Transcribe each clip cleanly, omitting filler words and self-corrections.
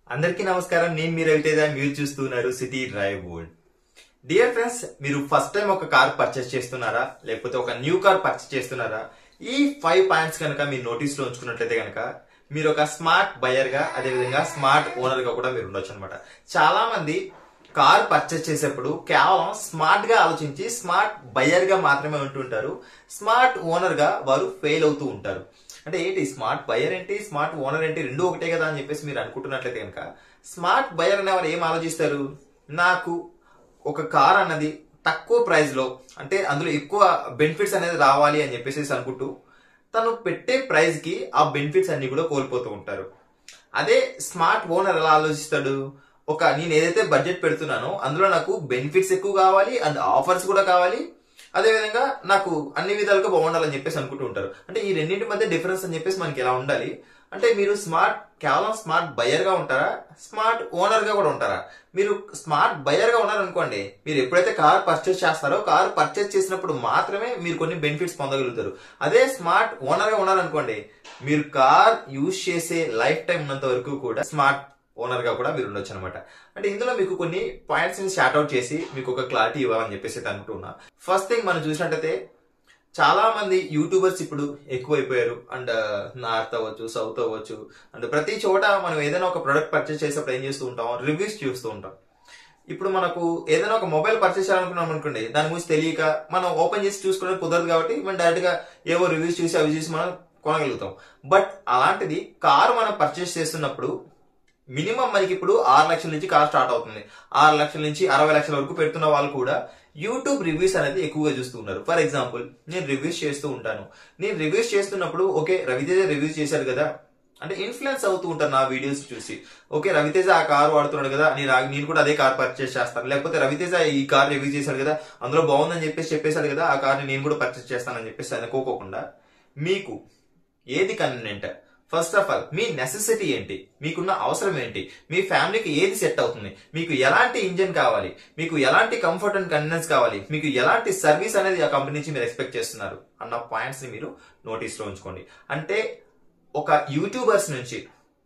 అందరికీ నమస్కారం. నేను మీ రవితేజ. మీరు చూస్తున్నారు city drive world. Dear friends, మీరు ఫస్ట్ టైం ఒక కార్ పర్చేస్ చేస్తున్నారా, లేకపోతే ఒక న్యూ కార్ పర్చేస్ చేస్తున్నారా? ఈ 5 పాయింట్స్ కనుక మీరు నోటీస్ లో ఉంచుకున్నట్లయితే కనుక మీరు ఒక స్మార్ట్ బయర్ గా, అదేవిధంగా స్మార్ట్ ఓనర్ గా కూడా మీరు ఉండొచ్చు అనమాట. చాలా మంది కార్ పర్చేస్ చేసేప్పుడు కేవలం స్మార్ట్ గా ఆలోచించి స్మార్ట్ బయర్ గా మాత్రమే ఉంటుంటారు. స్మార్ట్ ఓనర్ గా వారు ఫెయిల్ అవుతూ ఉంటారు. అంటే ఏంటి స్మార్ట్ బయర్ ఏంటి, స్మార్ట్ ఓనర్ ఏంటి, రెండు ఒకటే కదా అని చెప్పేసి మీరు అనుకుంటున్నట్లయితే కనుక స్మార్ట్ బయర్ అనేవారు ఏం ఆలోచిస్తారు? నాకు ఒక కార్ అన్నది తక్కువ ప్రైస్ లో, అంటే అందులో ఎక్కువ బెనిఫిట్స్ అనేది రావాలి అని చెప్పేసి అనుకుంటూ తను పెట్టే ప్రైస్ కి ఆ బెనిఫిట్స్ అన్ని కూడా కోల్పోతూ ఉంటారు. అదే స్మార్ట్ ఓనర్ ఎలా ఆలోచిస్తాడు? నేను ఏదైతే బడ్జెట్ పెడుతున్నానో అందులో నాకు బెనిఫిట్స్ ఎక్కువ కావాలి అండ్ ఆఫర్స్ కూడా కావాలి, అదే విధంగా నాకు అన్ని విధాలుగా బాగుండాలని చెప్పేసి అనుకుంటూ ఉంటారు. అంటే ఈ రెండింటి మధ్య డిఫరెన్స్ అని చెప్పేసి మనకి ఎలా ఉండాలి అంటే, మీరు కేవలం స్మార్ట్ బయర్ గా ఉంటారా, స్మార్ట్ ఓనర్ గా కూడా ఉంటారా? మీరు స్మార్ట్ బయర్ గా ఉన్నారనుకోండి, మీరు ఎప్పుడైతే కార్ పర్చేస్ చేస్తారో కార్ పర్చేస్ చేసినప్పుడు మాత్రమే మీరు కొన్ని బెనిఫిట్స్ పొందగలుగుతారు. అదే స్మార్ట్ ఓనర్ గా ఉన్నారనుకోండి, మీరు కార్ యూజ్ చేసే లైఫ్ టైం ఉన్నంత వరకు కూడా స్మార్ట్ ఓనర్ గా కూడా మీరు ఉండొచ్చు అనమాట. అంటే ఇందులో మీకు కొన్ని పాయింట్స్ ని షార్ట్ అవుట్ చేసి మీకు ఒక క్లారిటీ ఇవ్వాలని చెప్పేసి అనుకుంటున్నా. ఫస్ట్ థింగ్ మనం చూసినట్టయితే చాలా మంది యూట్యూబర్స్ ఇప్పుడు ఎక్కువైపోయారు. అండ్ నార్త్ అవ్వచ్చు, సౌత్ అవ్వచ్చు, అండ్ ప్రతి చోట మనం ఏదైనా ఒక ప్రొడక్ట్ పర్చేస్ చేసేప్పుడు ఏం చేస్తూ ఉంటాం, రివ్యూస్ చూస్తూ ఉంటాం. ఇప్పుడు మనకు ఏదైనా ఒక మొబైల్ పర్చేస్ చేయాలనుకున్నాం అనుకోండి, దాని గురించి తెలియక మనం ఓపెన్ చేసి చూసుకోవడానికి కుదరదు కాబట్టి మనం డైరెక్ట్ గా ఏవో రివ్యూస్ చూసి అవి చూసి మనం కొనగలుగుతాం. బట్ అలాంటిది కారు మనం పర్చేస్ చేస్తున్నప్పుడు మినిమం మనకి ఇప్పుడు 6 లక్షల నుంచి కార్ స్టార్ట్ అవుతుంది. 6 లక్షల నుంచి 60 లక్షల వరకు పెడుతున్న వాళ్ళు కూడా యూట్యూబ్ రివ్యూస్ అనేది ఎక్కువగా చూస్తూ ఉన్నారు. ఫర్ ఎగ్జాంపుల్, నేను రివ్యూస్ చేస్తూ ఉంటాను. నేను రివ్యూస్ చేస్తున్నప్పుడు ఓకే రవితేజ రివ్యూస్ చేశారు కదా అంటే ఇన్ఫ్లుయెన్స్ అవుతూ ఉంటాను నా వీడియోస్ చూసి. ఓకే రవితేజ ఆ కార్ వాడుతున్నాడు కదా, నేను కూడా అదే కార్ పర్చేస్ చేస్తాను. లేకపోతే రవితేజ ఈ కార్ రివ్యూ చేశాడు కదా, అందులో బాగుందని చెప్పేశాడు కదా, ఆ కార్ని నేను కూడా పర్చేస్ చేస్తానని చెప్పేసి అనుకోకుండా మీకు ఏది కన్వీనియంట్, ఫస్ట్ ఆఫ్ ఆల్ మీ నెసెసిటీ ఏంటి, మీకున్న అవసరం ఏంటి, మీ ఫ్యామిలీకి ఏది సెట్ అవుతుంది, మీకు ఎలాంటి ఇంజిన్ కావాలి, మీకు ఎలాంటి కంఫర్ట్ అండ్ కన్వీనియన్స్ కావాలి, మీకు ఎలాంటి సర్వీస్ అనేది ఆ కంపెనీ నుంచి మీరు ఎక్స్పెక్ట్ చేస్తున్నారు అన్న పాయింట్స్ ని మీరు నోటీస్ లో ఉంచుకోండి. అంటే ఒక యూట్యూబర్స్ నుంచి,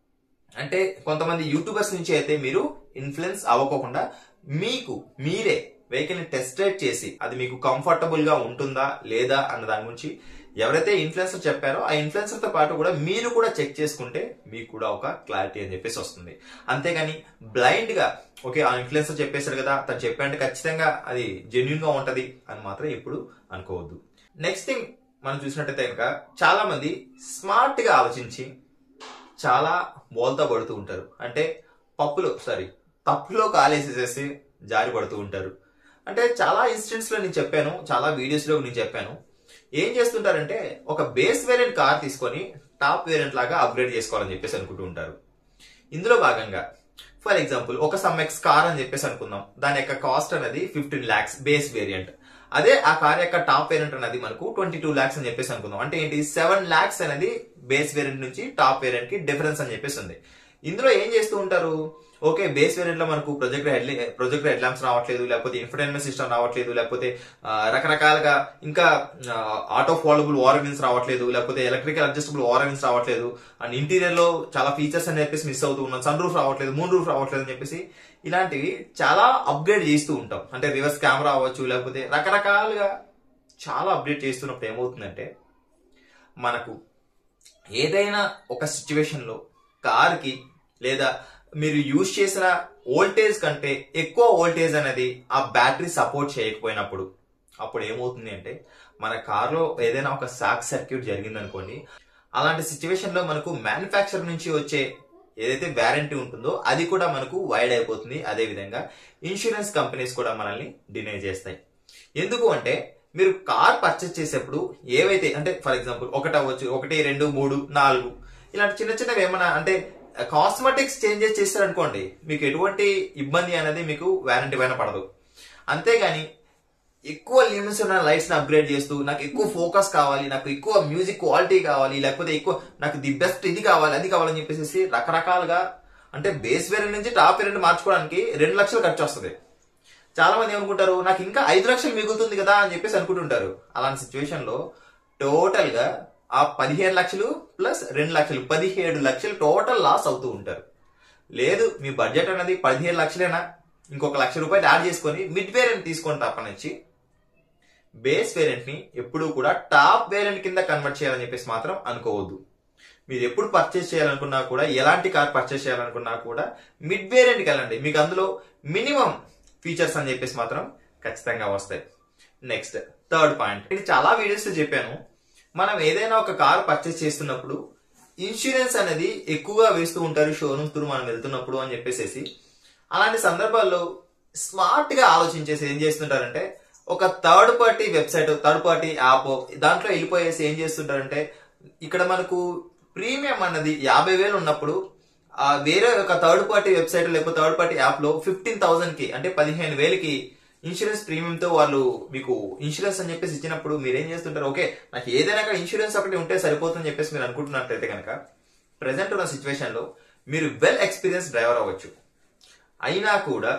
అంటే కొంతమంది యూట్యూబర్స్ నుంచి అయితే మీరు ఇన్ఫ్లుయెన్స్ అవ్వకోకుండా మీకు మీరే వెహికల్ ని టెస్ట్ రైడ్ చేసి అది మీకు కంఫర్టబుల్ గా ఉంటుందా లేదా అన్న దాని గురించి ఎవరైతే ఇన్ఫ్లుయెన్సర్ చెప్పారో ఆ ఇన్ఫ్లుయెన్సర్ తో పాటు కూడా మీరు కూడా చెక్ చేసుకుంటే మీకు కూడా ఒక క్లారిటీ అని చెప్పేసి వస్తుంది. అంతేగాని బ్లైండ్ గా ఓకే ఆ ఇన్ఫ్లుయెన్సర్ చెప్పేశారు కదా, తను చెప్పారంటే ఖచ్చితంగా అది జెన్యున్ గా ఉంటది అని మాత్రం ఎప్పుడు అనుకోవద్దు. నెక్స్ట్ థింగ్ మనం చూసినట్టయితే కనుక చాలా మంది స్మార్ట్ గా ఆలోచించి చాలా బోల్తా పడుతూ ఉంటారు. అంటే తప్పులో కాలేసేసేసి జారి పడుతూ ఉంటారు. అంటే చాలా ఇన్సిడెంట్స్ లో నేను చెప్పాను, చాలా వీడియోస్ లో నేను చెప్పాను. ఏం చేస్తుంటారంటే ఒక బేస్ వేరియంట్ కార్ తీసుకొని టాప్ వేరియంట్ లాగా అప్గ్రేడ్ చేసుకోవాలని చెప్పేసి అనుకుంటూ ఉంటారు. ఇందులో భాగంగా ఫర్ ఎగ్జాంపుల్ ఒక సమ్ఎక్స్ కార్ అని చెప్పేసి అనుకుందాం, దాని యొక్క కాస్ట్ అనేది 15 lakhs బేస్ వేరియంట్. అదే ఆ కార్ యొక్క టాప్ వేరియంట్ అనేది మనకు 22 lakhs అని చెప్పేసి అనుకుందాం. అంటే ఏంటి 7 lakhs అనేది బేస్ వేరియంట్ నుంచి టాప్ వేరియంట్ కి డిఫరెన్స్ అని చెప్పేసి ఉంది. ఇందులో ఏం చేస్తూ ఉంటారు, ఓకే బేస్ వేరియంట్ లో మనకు ప్రొజెక్టర్ హెడ్ ల్యాంప్స్ రావట్లేదు, లేకపోతే ఇన్ఫర్టైన్మెంట్ సిస్టమ్ రావట్లేదు, లేకపోతే రకరకాలుగా ఇంకా ఆటో ఫోల్డబుల్ వారవిన్స్ రావట్లేదు, లేకపోతే ఎలక్ట్రికల్ అడ్జస్టబుల్ వారవిన్స్ రావట్లేదు, అండ్ ఇంటీరియర్ లో చాలా ఫీచర్స్ అని చెప్పేసి మిస్ అవుతూ ఉన్నాం, సన్ రూఫ్ రావట్లేదు, మూన్ రూఫ్ రావట్లేదు అని చెప్పేసి ఇలాంటివి చాలా అప్గ్రేడ్ చేస్తూ ఉంటాం. అంటే రివర్స్ కెమెరా అవ్వచ్చు, లేకపోతే రకరకాలుగా చాలా అప్డేట్ చేస్తున్నప్పుడు ఏమవుతుందంటే మనకు ఏదైనా ఒక సిచ్యువేషన్ లో కార్ కి లేదా మీరు యూజ్ చేసిన వోల్టేజ్ కంటే ఎక్కువ వోల్టేజ్ అనేది ఆ బ్యాటరీ సపోర్ట్ చేయకపోయినప్పుడు అప్పుడు ఏమవుతుంది అంటే మన కార్ లో ఏదైనా ఒక షార్ట్ సర్క్యూట్ జరిగింది అనుకోండి, అలాంటి సిచ్యువేషన్ లో మనకు మ్యానుఫ్యాక్చర్ నుంచి వచ్చే ఏదైతే వారంటీ ఉంటుందో అది కూడా మనకు వైడ్ అయిపోతుంది. అదే విధంగా ఇన్సూరెన్స్ కంపెనీస్ కూడా మనల్ని డినై చేస్తాయి. ఎందుకు అంటే మీరు కార్ పర్చేస్ చేసేప్పుడు ఏవైతే అంటే ఫర్ ఎగ్జాంపుల్ 1 అవ్వచ్చు, 1, 2, 3, 4 ఇలాంటి చిన్న చిన్నవి ఏమైనా అంటే కాస్మెటిక్స్ చేంజెస్ చేస్తారనుకోండి, మీకు ఎటువంటి ఇబ్బంది అనేది మీకు వారంటీ పైన పడదు. అంతేగాని ఎక్కువ లిమిట్స్ ఉన్న లైట్స్ ని అప్గ్రేడ్ చేస్తూ నాకు ఎక్కువ ఫోకస్ కావాలి, నాకు ఎక్కువ మ్యూజిక్ క్వాలిటీ కావాలి, లేకపోతే ఎక్కువ నాకు ది బెస్ట్ ఇది కావాలి అది కావాలని చెప్పేసి రకరకాలుగా అంటే బేస్ వేరియంట్ నుంచి టాప్ వేరియంట్ మార్చుకోవడానికి 2 లక్షలు ఖర్చు వస్తుంది. చాలా మంది ఏమనుకుంటారు, నాకు ఇంకా 5 లక్షలు మిగులుతుంది కదా అని చెప్పేసి అనుకుంటుంటారు. అలాంటి సిచ్యువేషన్ లో టోటల్ గా ఆ 15 లక్షలు ప్లస్ 2 లక్షలు 17 లక్షలు టోటల్ లాస్ అవుతూ ఉంటారు. లేదు మీ బడ్జెట్ అనేది 15 లక్షలేనా, ఇంకొక ₹1,00,000 యాడ్ చేసుకొని మిడ్ వేరియంట్ తీసుకోండి తప్పనిచ్చి బేస్ వేరియంట్ ని ఎప్పుడు కూడా టాప్ వేరియంట్ కింద కన్వర్ట్ చేయాలని చెప్పేసి మాత్రం అనుకోవద్దు. మీరు ఎప్పుడు పర్చేస్ చేయాలనుకున్నా కూడా, ఎలాంటి కార్ పర్చేస్ చేయాలనుకున్నా కూడా మిడ్ వేరియంట్ కి వెళ్ళండి. మీకు అందులో మినిమం ఫీచర్స్ అని చెప్పేసి మాత్రం ఖచ్చితంగా వస్తాయి. నెక్స్ట్ థర్డ్ పాయింట్, ఇది చాలా వీడియోస్ చెప్పాను. మనం ఏదైనా ఒక కార్ పర్చేస్ చేస్తున్నప్పుడు ఇన్సూరెన్స్ అనేది ఎక్కువగా వేస్తూ ఉంటారు షోరూమ్స్ త్రూ మనం వెళ్తున్నప్పుడు అని చెప్పేసి. అలాంటి సందర్భాల్లో స్మార్ట్ గా ఆలోచించేసి ఏం చేస్తుంటారంటే, ఒక third party website, third party app దాంట్లో వెళ్ళిపోయేసి ఏం చేస్తుంటారంటే, ఇక్కడ మనకు ప్రీమియం అన్నది 50,000 ఉన్నప్పుడు వేరే ఒక థర్డ్ పార్టీ వెబ్సైట్ లేకపోతే థర్డ్ పార్టీ యాప్ లో 15,000 కి అంటే 15,000కి ఇన్సూరెన్స్ ప్రీమియం తో వాళ్ళు మీకు ఇన్సూరెన్స్ అని చెప్పేసి ఇచ్చినప్పుడు మీరేం చేస్తుంటారు, ఓకే నాకు ఏదైనా ఇన్సూరెన్స్ ఒకటి ఉంటే సరిపోతుందని చెప్పేసి మీరు అనుకుంటున్నట్లయితే కనుక ప్రెసెంట్ ఉన్న సిచ్యువేషన్ లో మీరు వెల్ ఎక్స్పీరియన్స్ డ్రైవర్ అవ్వచ్చు. అయినా కూడా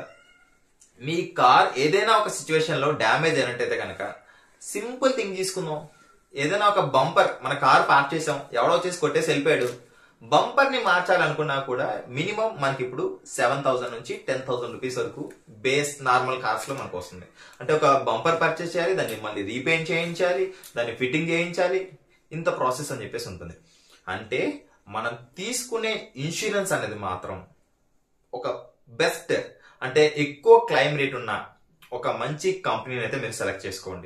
మీ కార్ ఏదైనా ఒక సిచ్యువేషన్ లో డ్యామేజ్ అయినట్టయితే కనుక సింపుల్ థింగ్ తీసుకుందాం. ఏదైనా ఒక బంపర్, మన కార్ పార్క్ చేసాం, ఎవడో వచ్చేసి కొట్టేసి వెళ్ళిపోయాడు, బంపర్ ని మార్చాలనుకున్నా కూడా మినిమం మనకి ఇప్పుడు 7,000 నుంచి 10,000 రూపీస్ వరకు బేస్ నార్మల్ కార్స్ లో మనకు వస్తుంది. అంటే ఒక బంపర్ పర్చేస్ చేయాలి, దాన్ని మళ్ళీ రీపెయింట్ చేయించాలి, దాన్ని ఫిట్టింగ్ చేయించాలి, ఇంత ప్రాసెస్ అని చెప్పేసి ఉంటుంది. అంటే మనం తీసుకునే ఇన్సూరెన్స్ అనేది మాత్రం ఒక బెస్ట్, అంటే ఎక్కువ క్లైమ్ రేట్ ఉన్న ఒక మంచి కంపెనీని అయితే మీరు సెలెక్ట్ చేసుకోండి.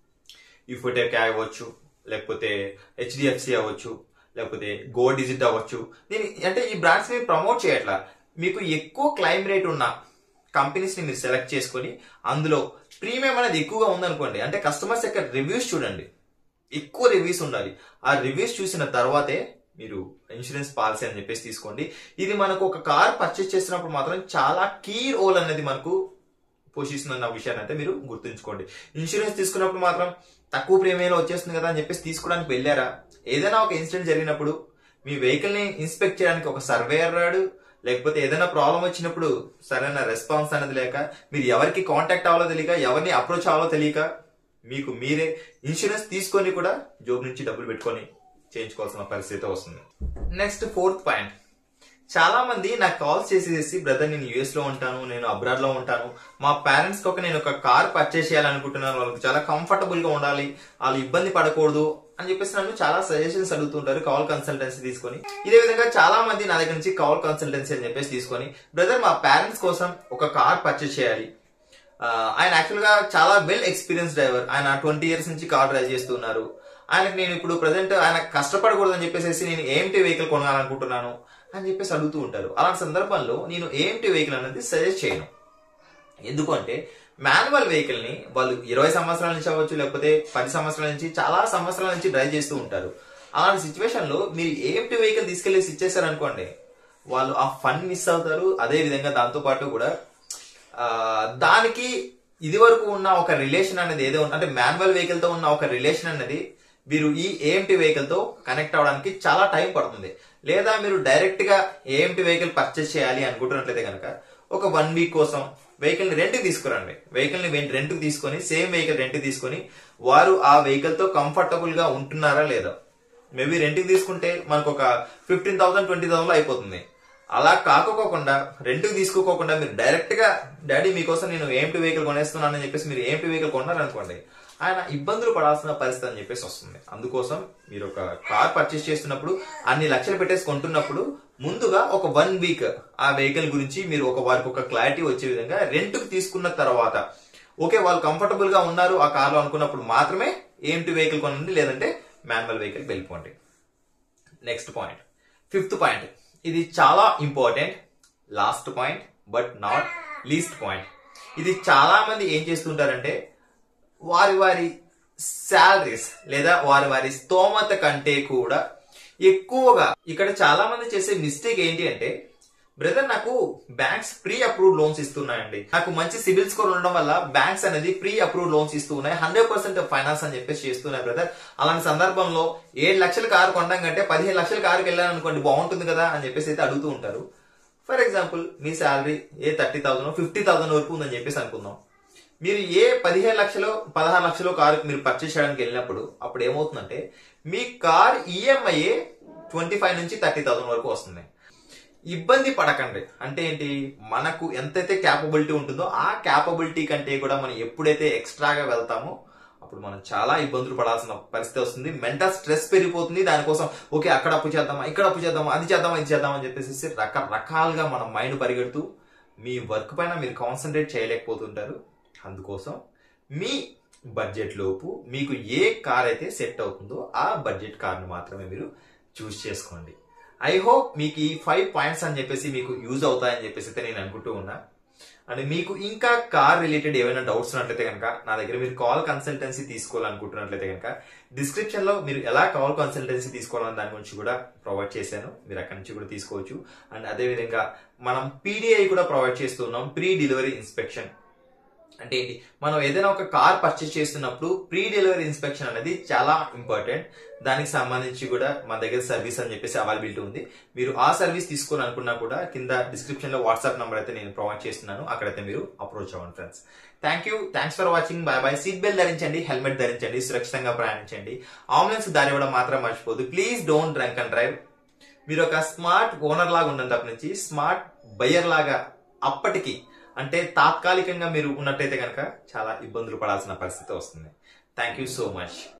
ఇఫోటెక్ అవ్వచ్చు, లేకపోతే HDFC అవ్వచ్చు, లేకపోతే గో డిజిట్ అవ్వచ్చు. దీని అంటే ఈ బ్రాండ్స్ ని ప్రమోట్ చేయట్లా, మీకు ఎక్కువ క్లైమ్ రేట్ ఉన్న కంపెనీస్ ని మీరు సెలెక్ట్ చేసుకొని అందులో ప్రీమియం అనేది ఎక్కువగా ఉందనుకోండి, అంటే కస్టమర్స్ యొక్క రివ్యూస్ చూడండి, ఎక్కువ రివ్యూస్ ఉండాలి. ఆ రివ్యూస్ చూసిన తర్వాతే మీరు ఇన్సూరెన్స్ పాలసీ అని చెప్పేసి తీసుకోండి. ఇది మనకు ఒక కార్ పర్చేస్ చేసినప్పుడు మాత్రం చాలా కీ రోల్ అనేది మనకు పోషిస్తున్న విషయాన్ని అయితే మీరు గుర్తుంచుకోండి. ఇన్సూరెన్స్ తీసుకున్నప్పుడు మాత్రం తక్కువ ప్రీమియంలో వచ్చేస్తుంది కదా అని చెప్పేసి తీసుకోవడానికి వెళ్ళారా, ఏదైనా ఒక ఇన్సిడెంట్ జరిగినప్పుడు మీ వెహికల్ ని ఇన్స్పెక్ట్ చేయడానికి ఒక సర్వేయర్ రాడు, లేకపోతే ఏదైనా ప్రాబ్లం వచ్చినప్పుడు సరైన రెస్పాన్స్ అనేది లేక, మీరు ఎవరికి కాంటాక్ట్ అవ్వాలో తెలియక, ఎవరిని అప్రోచ్ అవ్వాలో తెలియక, మీకు మీరే ఇన్సూరెన్స్ తీసుకొని కూడా జోబు నుంచి డబ్బులు పెట్టుకొని చేయించుకోవాల్సిన పరిస్థితి వస్తుంది. నెక్స్ట్ ఫోర్త్ పాయింట్, చాలా మంది నాకు కాల్స్ చేసేసి బ్రదర్ నేను యుఎస్ లో ఉంటాను, నేను అబ్రాడ్ లో ఉంటాను, మా పేరెంట్స్ కి నేను ఒక కార్ పర్చేస్ చేయాలనుకుంటున్నాను, వాళ్ళకి చాలా కంఫర్టబుల్ గా ఉండాలి, వాళ్ళు ఇబ్బంది పడకూడదు అని చెప్పేసి నన్ను చాలా సజెషన్స్ అడుగుతుంటారు కాల్ కన్సల్టెన్సీ తీసుకొని. ఇదే విధంగా చాలా మంది నా దగ్గర నుంచి కాల్ కన్సల్టెన్సీ అని చెప్పేసి తీసుకొని, బ్రదర్ మా పేరెంట్స్ కోసం ఒక కార్ పర్చేస్ చేయాలి, ఆయన యాక్చువల్ గా చాలా వెల్ ఎక్స్పీరియన్స్ డ్రైవర్, ఆయన 20 years నుంచి కార్ డ్రైవ్ చేస్తున్నారు, ఆయనకు నేను ఇప్పుడు ప్రజెంట్ ఆయన కష్టపడకూడదు అని చెప్పేసి నేను ఏఎంటీ వెహికల్ కొనాలనుకుంటున్నాను అని చెప్పేసి అడుగుతూ ఉంటారు. అలాంటి సందర్భంలో నేను ఏఎంటీ వెహికల్ అనేది సజెస్ట్ చేయను. ఎందుకంటే మాన్యువల్ వెహికల్ ని వాళ్ళు 20 సంవత్సరాల నుంచి అవ్వచ్చు, లేకపోతే 10 సంవత్సరాల నుంచి, చాలా సంవత్సరాల నుంచి డ్రైవ్ చేస్తూ ఉంటారు. అలాంటి సిచ్యువేషన్ లో మీరు ఏఎంటీ వెహికల్ తీసుకెళ్లి ఇచ్చేసారు అనుకోండి, వాళ్ళు ఆ ఫన్ మిస్ అవుతారు. అదే విధంగా దాంతో పాటు కూడా దానికి ఇది వరకు ఉన్న ఒక రిలేషన్ అనేది ఏదో అంటే మాన్యువల్ వెహికల్ తో ఉన్న ఒక రిలేషన్ అనేది మీరు ఈ ఏఎంటీ వెహికల్ తో కనెక్ట్ అవడానికి చాలా టైం పడుతుంది. లేదా మీరు డైరెక్ట్ గా ఏఎంటీ వెహికల్ పర్చేస్ చేయాలి అనుకుంటున్నట్లయితే కనుక ఒక 1 week కోసం వెహికల్ ని రెంట్ తీసుకురండి. వెహికల్ ని రెంట్ తీసుకొని, సేమ్ వెహికల్ రెంట్ తీసుకొని, వారు ఆ వెహికల్ తో కంఫర్టబుల్ గా ఉంటున్నారా లేదా, మేబీ రెంట్ తీసుకుంటే మనకు ఒక 15,000 20,000 లో అయిపోతుంది. అలా కాకోకుండా రెంట్ తీసుకోకుండా మీరు డైరెక్ట్ గా డాడీ మీకోసం నేను ఏఎంటీ వెహికల్ కొనేస్తున్నాను అని చెప్పేసి మీరు ఏఎంటీ వెహికల్ కొన్నారనుకోండి, ఆయన ఇబ్బందులు పడాల్సిన పరిస్థితి అని చెప్పేసి వస్తుంది. అందుకోసం మీరు ఒక కార్ పర్చేస్ చేస్తున్నప్పుడు అన్ని లక్షలు పెట్టేసి కొంటున్నప్పుడు ముందుగా ఒక 1 week ఆ వెహికల్ గురించి మీరు వారికి ఒక క్లారిటీ వచ్చే విధంగా రెంట్ కు తీసుకున్న తర్వాత, ఓకే వాళ్ళు కంఫర్టబుల్ గా ఉన్నారు ఆ కార్ లో అనుకున్నప్పుడు మాత్రమే ఏఎంటీ వెహికల్ కొనండి, లేదంటే మాన్యువల్ వెహికల్ వెళ్ళిపోండి. నెక్స్ట్ పాయింట్, 5th పాయింట్, ఇది చాలా important, last point but not least point. ఇది చాలా మంది ఏం చేస్తుంటారంటే వారి వారి శాలరీస్ లేదా వారి వారి స్తోమత కంటే కూడా ఎక్కువగా, ఇక్కడ చాలా మంది చేసే మిస్టేక్ ఏంటి అంటే, బ్రదర్ నాకు బ్యాంక్స్ ప్రీ అప్రూవ్డ్ లోన్స్ ఇస్తున్నాయండి, నాకు మంచి సిబిల్ స్కోర్ ఉండడం వల్ల బ్యాంక్స్ అనేది ప్రీ అప్రూవ్డ్ లోన్స్ ఇస్తూ ఉన్నాయి, 100% ఫైనాన్స్ అని చెప్పేసి చేస్తున్నాయి బ్రదర్. అలాంటి సందర్భంలో 7 లక్షల కారు కొనడం కంటే 15 లక్షల కారుకి వెళ్ళాను అనుకోండి బాగుంటుంది కదా అని చెప్పేసి అయితే అడుగుతూ ఉంటారు. ఫర్ ఎగ్జాంపుల్ మీ శాలరీ 30,000 50,000 వరకు ఉందని చెప్పేసి అనుకుందాం. మీరు 15 లక్షలు 16 లక్షలు కారు మీరు పర్చేస్ చేయడానికి వెళ్ళినప్పుడు అప్పుడు ఏమవుతుందంటే మీ కార్ ఈఎంఐ 25 నుంచి 30,000 వరకు వస్తుంది. ఇబ్బంది పడకండి. అంటే ఏంటి, మనకు ఎంతైతే క్యాపబిలిటీ ఉంటుందో ఆ క్యాపబిలిటీ కంటే కూడా మనం ఎప్పుడైతే ఎక్స్ట్రాగా వెళ్తామో అప్పుడు మనం చాలా ఇబ్బందులు పడాల్సిన పరిస్థితి వస్తుంది. మెంటల్ స్ట్రెస్ పెరిగిపోతుంది. దానికోసం ఓకే అక్కడ అప్పు చేద్దామా, ఇక్కడ అప్పు చేద్దామా, అది చేద్దామా, ఇది చేద్దామా అని చెప్పేసి రకరకాలుగా మన మైండ్ పరిగెడుతూ మీ వర్క్ పైన మీరు కాన్సన్ట్రేట్ చేయలేకపోతుంటారు. అందుకోసం మీ బడ్జెట్ లోపు మీకు ఏ కార్ అయితే సెట్ అవుతుందో ఆ బడ్జెట్ కార్ను మాత్రమే మీరు చూస్ చేసుకోండి. ఐ హోప్ మీకు ఈ 5 పాయింట్స్ అని చెప్పేసి మీకు యూజ్ అవుతాయని చెప్పేసి అయితే నేను అనుకుంటూ ఉన్నా. అండ్ మీకు ఇంకా కార్ రిలేటెడ్ ఏమైనా డౌట్స్ ఉన్నట్లయితే కనుక నా దగ్గర మీరు కాల్ కన్సల్టెన్సీ తీసుకోవాలనుకుంటున్నట్లయితే కనుక డిస్క్రిప్షన్ లో మీరు ఎలా కాల్ కన్సల్టెన్సీ తీసుకోవాలని దాని గురించి కూడా ప్రొవైడ్ చేశాను. మీరు అక్కడి నుంచి కూడా తీసుకోవచ్చు. అండ్ అదే విధంగా మనం పీడిఐ కూడా ప్రొవైడ్ చేస్తున్నాం, ప్రీ డెలివరీ ఇన్స్పెక్షన్. అంటే ఏంటి, మనం ఏదైనా ఒక కార్ పర్చేస్ చేస్తున్నప్పుడు ప్రీ డెలివరీ ఇన్స్పెక్షన్ అనేది చాలా ఇంపార్టెంట్. దానికి సంబంధించి కూడా మన దగ్గర సర్వీస్ అని చెప్పేసి అవైలబిలిటీ ఉంది. మీరు ఆ సర్వీస్ తీసుకోవాలనుకున్నా కూడా కింద డిస్క్రిప్షన్ లో వాట్సాప్ నంబర్ అయితే నేను ప్రొవైడ్ చేస్తున్నాను, అక్కడైతే మీరు అప్రోచ్ అవ్వండి friends. Thanks for watching. Bye bye. Seat belt ధరించండి, హెల్మెట్ ధరించండి, సురక్షితంగా ప్రయాణించండి. అంబులెన్స్ దారి ఇవ్వడం మాత్రం మర్చిపోదు. Please don't drunk and drive. మీరు ఒక స్మార్ట్ ఓనర్ లాగా ఉండండి, తప్ప నుంచి స్మార్ట్ బయ్యర్ లాగా అప్పటికి అంటే తాత్కాలికంగా మీరు ఉన్నట్టయితే కనుక చాలా ఇబ్బందులు పడాల్సిన పరిస్థితి వస్తుంది. Thank you so much.